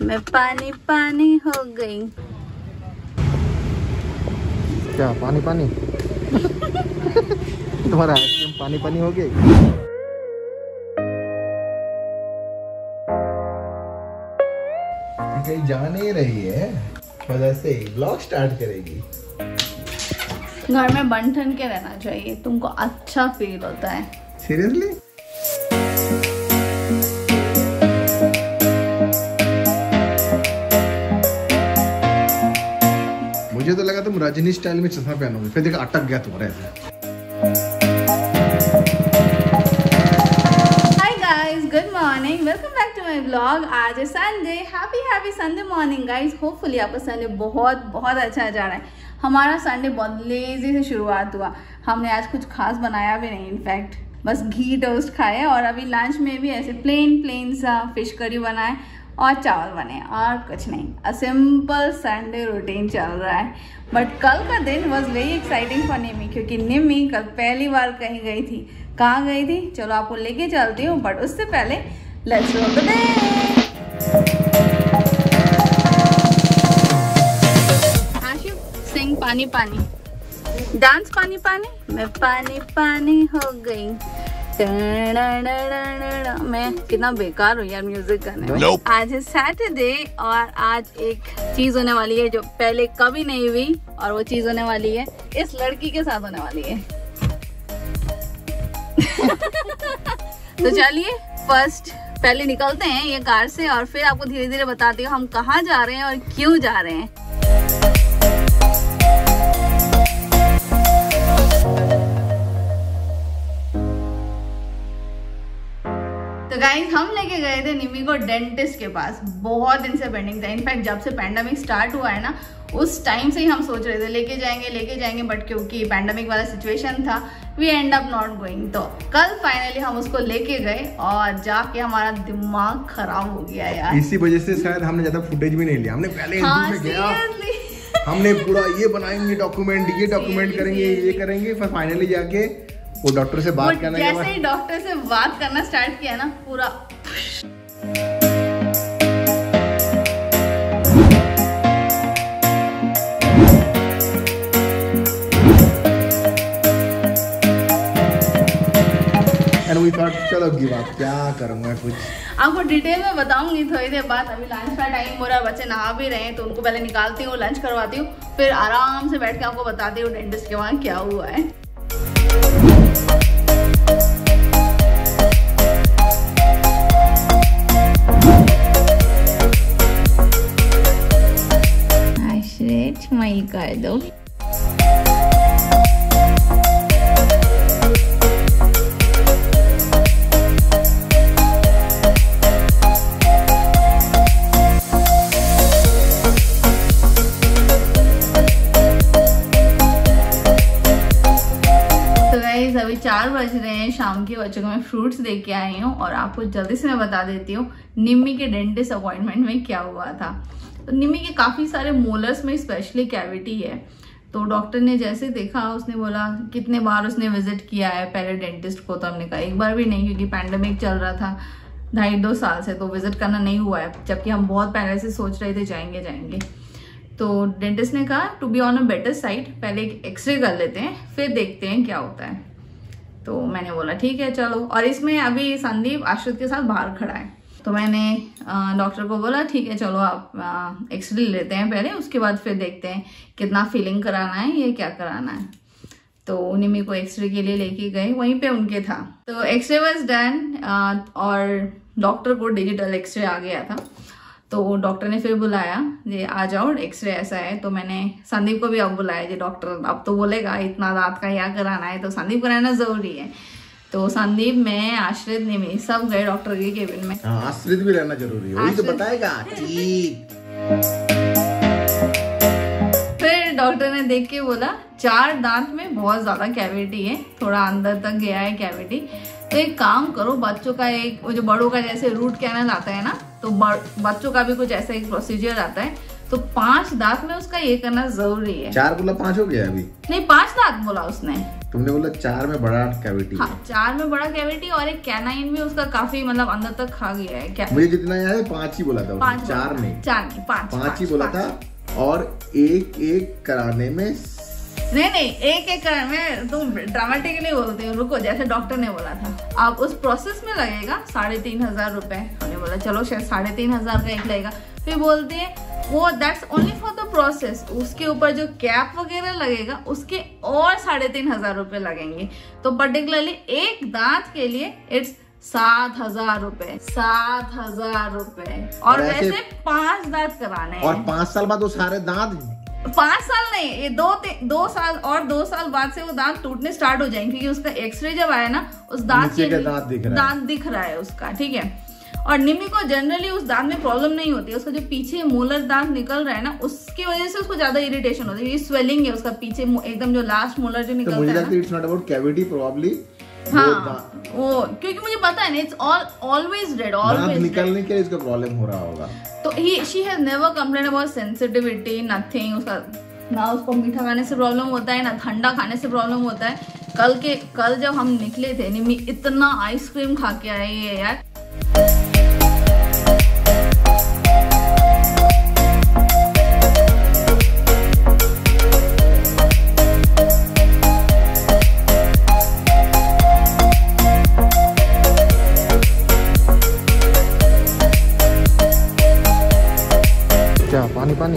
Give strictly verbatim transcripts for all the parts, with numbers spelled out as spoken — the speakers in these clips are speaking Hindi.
मैं पानी पानी हो गई। क्या पानी पानी? तुम्हारा आइसक्रीम पानी पानी हो गई। कहीं जा नहीं रही है, वजह से ही ब्लॉग स्टार्ट करेगी। घर में बन ठन के रहना चाहिए, तुमको अच्छा फील होता है। सीरियसली? मुझे तो लगा तुम रजनी स्टाइल में चश्मा पहनोगे, फिर देखा अटक गया तुम्हारे ऐसे। Hi guys, good morning, welcome back to my vlog. आज है Sunday, happy happy Sunday morning guys. Hopefully आपका संडे बहुत बहुत अच्छा जा रहा है। हमारा संडे बहुत लेजी से शुरुआत हुआ। हमने आज कुछ खास बनाया भी नहीं, इनफैक्ट बस घी टोस्ट खाए और अभी लंच में भी ऐसे प्लेन प्लेन सा फिश करी बनाए और चावल बने और कुछ नहीं। अ सिंपल संडे रूटीन चल रहा है। बट कल का दिन was very exciting for Nimi, क्योंकि निमी कल पहली बार कहीं गई थी। कहाँ गई थी चलो आपको लेके चलती हूँ, बट उससे पहले let's roll the day. Sing पानी पानी, डांस पानी पानी, मैं पानी पानी हो गई। मैं कितना बेकार हूँ यार म्यूजिक गाने में। nope. आज है सैटरडे और आज एक चीज होने वाली है जो पहले कभी नहीं हुई, और वो चीज होने वाली है इस लड़की के साथ होने वाली है। तो चलिए फर्स्ट पहले निकलते हैं ये कार से और फिर आपको धीरे धीरे बताती हूँ हम कहाँ जा रहे हैं और क्यों जा रहे हैं। तो गाइस हम लेके गए थे निमी को डेंटिस्ट के पास। बहुत दिन से पेंडिंग था, इनफैक्ट जब से पैंडेमिक स्टार्ट हुआ है ना उस टाइम से ही हम सोच रहे थे लेके जाएंगे लेके जाएंगे, बट क्योंकि पैंडेमिक वाला सिचुएशन था we end up not going. तो कल फाइनली हम उसको लेके गए और जाके हमारा दिमाग खराब हो गया यार। इसी वजह से शायद हमने ज्यादा फुटेज भी नहीं लिया। हमने पहले हाँ, में गया हमने पूरा ये बनाएंगे डॉक्यूमेंट, ये डॉक्यूमेंट करेंगे, ये करेंगे, फिर फाइनली जाके वो डॉक्टर से बात करना, जैसे ही डॉक्टर से बात करना स्टार्ट किया ना पूरा And we thought, चलो गिव अप, क्या करूंगा कुछ आपको डिटेल में बताऊंगी थोड़ी देर बाद। अभी लंच का टाइम हो रहा है, बच्चे नहा भी रहे हैं तो उनको पहले निकालती हूँ, लंच करवाती हूँ, फिर आराम से बैठ के आपको बताती हूँ डेंटिस्ट के वहाँ क्या हुआ है। स्माइल कर दो। अभी चार बज रहे हैं शाम के, बच्चों को मैं फ्रूट्स दे के आई हूँ और आपको जल्दी से मैं बता देती हूँ निम्मी के डेंटिस्ट अपॉइंटमेंट में क्या हुआ था। तो निम्मी के काफ़ी सारे मोलर्स में स्पेशली कैविटी है। तो डॉक्टर ने जैसे देखा उसने बोला कितने बार उसने विजिट किया है पहले डेंटिस्ट को, तो हमने कहा एक बार भी नहीं, क्योंकि पैंडेमिक चल रहा था ढाई दो साल से, तो विजिट करना नहीं हुआ है, जबकि हम बहुत पहले से सोच रहे थे जाएंगे जाएंगे। तो डेंटिस्ट ने कहा to be on a better side पहले एक एक्सरे कर लेते हैं फिर देखते हैं क्या होता है। तो मैंने बोला ठीक है चलो। और इसमें अभी संदीप आश्रित के साथ बाहर खड़ा है, तो मैंने डॉक्टर को बोला ठीक है चलो आप एक्सरे लेते हैं पहले, उसके बाद फिर देखते हैं कितना फिलिंग कराना है या क्या कराना है। तो निमी को एक्सरे के लिए लेके गए, वहीं पे उनके था। तो एक्सरे वाज डन और डॉक्टर को डिजिटल एक्सरे आ गया था। तो डॉक्टर ने फिर बुलाया ये आ जाओ एक्सरे ऐसा है। तो मैंने संदीप को भी अब बुलाया जी डॉक्टर अब तो बोलेगा इतना दांत का क्या कराना है, तो संदीप कराना जरूरी है। तो संदीप मैं आश्रित निमी सब गए डॉक्टर के केबिन में। हाँ, आश्रित भी रहना जरूरी है, वही तो बताएगा। फिर डॉक्टर ने देख के बोला चार दांत में बहुत ज्यादा कैविटी है, थोड़ा अंदर तक गया है कैविटी, तो एक काम करो बच्चों का एक वो जो बड़ों का जैसे रूट कैनल आता है ना, तो बच्चों का भी कुछ ऐसा एक प्रोसीजर आता है, तो पांच दांत में उसका ये करना जरूरी है। चार बोला पांच हो गया अभी? नहीं पांच दांत बोला उसने। तुमने बोला चार में बड़ा कैविटी। हाँ, चार में बड़ा कैविटी और एक कैनाइन भी उसका काफी मतलब अंदर तक खा गया है। क्या मुझे जितना याद है पांच ही बोला था, पांच चार नहीं, चार नहीं पांच पांच ही बोला था। और एक एक कराने में नहीं नहीं एक एक कराने में तुम ड्रामेटिकली बोलते हो, रुको, जैसे डॉक्टर ने बोला था आप उस प्रोसेस में लगेगा साढ़े तीन हजार रुपए। हमने बोला चलो शायद साढ़े तीन हजार का एक लगेगा। फिर बोलते हैं वो that's only for the process, उसके ऊपर जो कैप वगैरह लगेगा उसके और साढ़े तीन हजार रुपए लगेंगे। तो पर्टिकुलरली एक दांत के लिए इट्स सात हजार रुपए, सात हजार रुपए। और वैसे पांच दांत कराने हैं। और पांच साल बाद वो सारे दांत, पांच साल नहीं, ये दो दो साल और दो साल बाद से वो दांत टूटने स्टार्ट हो जाएंगे, क्योंकि उसका एक्सरे जब आया ना उस दांत के दांत दिख रहा है, दांत दिख रहा है उसका, ठीक है। और निम्मी को जनरली उस दांत में प्रॉब्लम नहीं होती है, उसका जो पीछे मोलर दांत निकल रहा है ना उसकी वजह से उसको ज्यादा इरिटेशन होती है, ये स्वेलिंग है उसका पीछे एकदम जो लास्ट मोलर जो निकलता है। मुझे लगता है it's not about cavity probably. हाँ वो क्योंकि मुझे पता है ना it's all always red, always निकलने के लिए इसका प्रॉब्लम हो रहा होगा। तो ही she has never complain about sensitivity, nothing. उसका ना उसको मीठा खाने से प्रॉब्लम होता है ना ठंडा खाने से प्रॉब्लम होता है। कल के कल जब हम निकले थे निम्मी इतना आइसक्रीम खा के आई है यार। क्या पानी पानी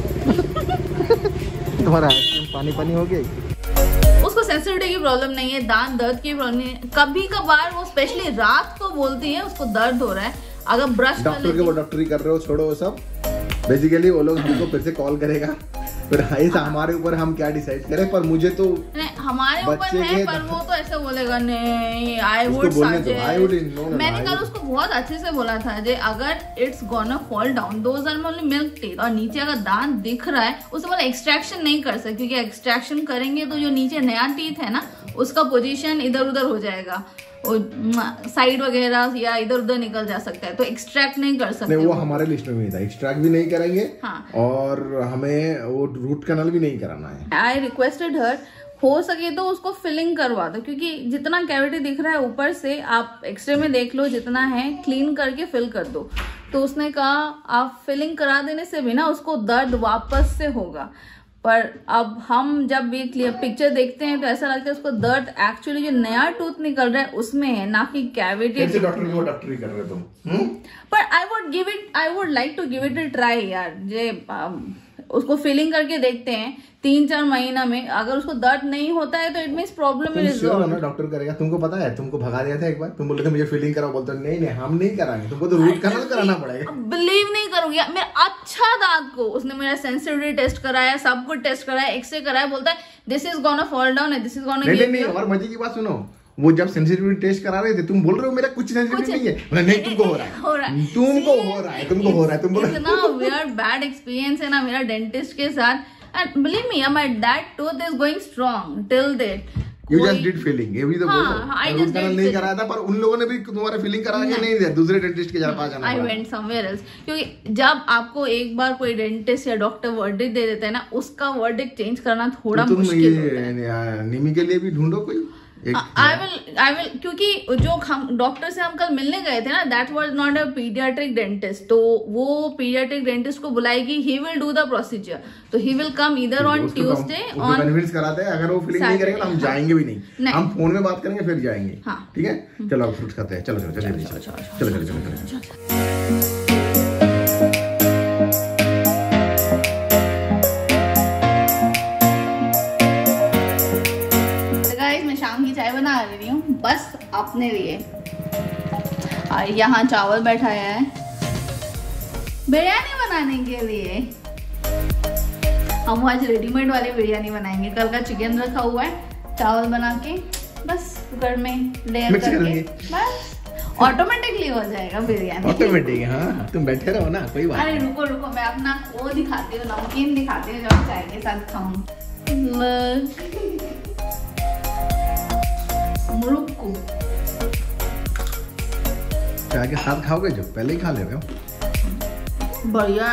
तुम्हारा आइसक्रीम पानी पानी हो गई। उसको सेंसिटिविटी की प्रॉब्लम नहीं है, दांत दर्द की प्रॉब्लम नहीं है। कभी कभार वो स्पेशली रात को बोलती है उसको दर्द हो रहा है, अगर ब्रश डॉक्टर के वो डॉक्टरी कर रहे हो छोड़ो वो सब। बेसिकली वो लोग हमको फिर से कॉल करेगा, फिर ऐसा हमारे ऊपर हम क्या डिसाइड करें। पर मुझे तो नहीं हमारे ऊपर है, पर वो तो ऐसा बोलेगा नहीं आई वुड मैंने कल उसको बहुत अच्छे से बोला था जे अगर it's gonna fall down those are only milk teeth, और नीचे अगर दांत दिख रहा है उससे मतलब एक्सट्रैक्शन नहीं कर सकते, क्योंकि एक्सट्रैक्शन करेंगे तो जो नीचे नया टीथ है ना उसका पोजीशन इधर उधर हो जाएगा, साइड वगैरह या इधर उधर निकल जा सकता है, तो एक्सट्रैक्ट नहीं कर सकते। नहीं, वो हमारे लिस्ट में नहीं था, एक्सट्रैक्ट भी नहीं करेंगे। हाँ। और हमें वो रूट कैनल भी नहीं कराना है। आई रिक्वेस्टेड हर हो सके तो उसको फिलिंग करवा दो, क्योंकि जितना कैविटी दिख रहा है ऊपर से आप एक्सरे में देख लो जितना है क्लीन करके फिल कर दो। तो उसने कहा आप फिलिंग करा देने से भी ना उसको दर्द वापस से होगा, पर अब हम जब ये पिक्चर देखते हैं तो ऐसा लगता है उसको दर्द एक्चुअली जो नया टूथ निकल रहा है उसमें है, ना कि कैविटी। डॉक्टर की वो डॉक्टरी कर रहे तुम। पर I would give it I would like to give it a try यार, जे उसको फीलिंग करके देखते हैं तीन चार महीना में, अगर उसको दर्द नहीं होता है तो it means problem is resolve. Doctor करेगा। तुमको पता है तुमको भगा दिया था एक बार, तुम बोले थे मुझे फीलिंग कराओ, बोलते नहीं नहीं हम नहीं कराएंगे, तुमको तो रूट कैनल कराना पड़ेगा। बिलीव नहीं करूंगी मेरा अच्छा दांत को उसने मेरा सेंसिटिविटी टेस्ट कराया, सब कुछ टेस्ट कराया, एक्सरे कराया, बोलता है this is gonna fall down, this is gonna नहीं नहीं। और मजे की बात सुनो, वो जब सेंसिटिविटी टेस्ट करा रहे थे तुम बोल रहे हो मेरा कुछ सेंसिटिविटी नहीं है, नहीं तुमको हो रहा है, हो रहा है तुमको हो रहा है तुमको हो रहा है तुम बोलो। इतना वियर्ड बैड एक्सपीरियंस है ना मेरा डेंटिस्ट के साथ, and believe me my that tooth is going strong till that you just did filling, ये भी तो बोल रहा I just did नहीं कराया था, पर उन लोगों ने भी तुम्हारा फिलिंग करा के नहीं दिया, दूसरे डेंटिस्ट के पास जाना पड़ा। I went somewhere else, क्योंकि जब आपको एक बार कोई डेंटिस्ट या डॉक्टर वर्डिक्ट दे देता है ना उसका वर्डिक्ट चेंज करना थोड़ा मुश्किल होता है। निमी के लिए भी ढूंढो कोई। आई विल आई विल क्योंकि जो हम डॉक्टर से हम कल मिलने गए थे ना that was not a paediatric dentist, तो वो पीडियाट्रिक डेंटिस्ट को बुलाएगी, he will do the procedure, तो ही विल कम इधर ऑन ट्यूसडे ऑन कन्विंस कराते हैं। अगर वो फिलिंग नहीं करेंगे तो हम जाएंगे भी नहीं, नहीं। हम फोन में बात करेंगे फिर जाएंगे। हाँ। ठीक है चलो अब फ्रूट्स खाते हैं। चलो चलो चलो चलो चलो चलो चलो चलो बना रही हूँ बस अपने लिए। और यहाँ चावल बैठाया है बिरयानी बनाने के लिए। हम आज रेडीमेड वाली बिरयानी बनाएंगे, कल का चिकन रखा हुआ है, चावल बना के बस कुकर में लेयर करके बस ऑटोमेटिकली हो जाएगा बिरयानी। ऑटोमेटिक। हाँ तुम बैठे रहो ना कोई बात। अरे रुको रुको मैं अपना वो दिखाती हूँ, नमकीन दिखाती हूँ जो चाय के साथ खाऊं। मुरुक्कू चाय के साथ खाओगे जो पहले ही खा ले रहे हो। बढ़िया।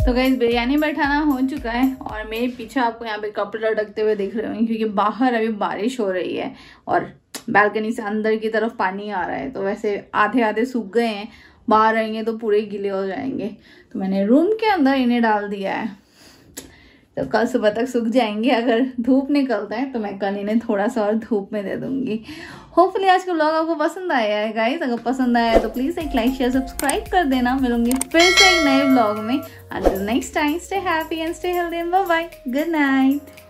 तो गाइस बिरयानी बैठाना हो चुका है और मेरे पीछे आपको यहाँ पे कपड़े लटकते हुए दिख रहे होंगे क्योंकि बाहर अभी बारिश हो रही है और बालकनी से अंदर की तरफ पानी आ रहा है। तो वैसे आधे आधे सूख गए हैं, बाहर रहेंगे तो पूरे गीले हो जाएंगे। तो मैंने रूम के अंदर इन्हें डाल दिया है, तो कल सुबह तक सूख जाएंगे। अगर धूप निकलता है तो मैं कल इन्हें थोड़ा सा और धूप में दे दूंगी। होपफुली आज का व्लॉग आपको पसंद आया है गाइस। अगर पसंद आया है तो प्लीज एक लाइक शेयर सब्सक्राइब कर देना। मिलूंगी फिर से एक नए व्लॉग में। Until next time, stay happy and stay healthy and bye bye, good night.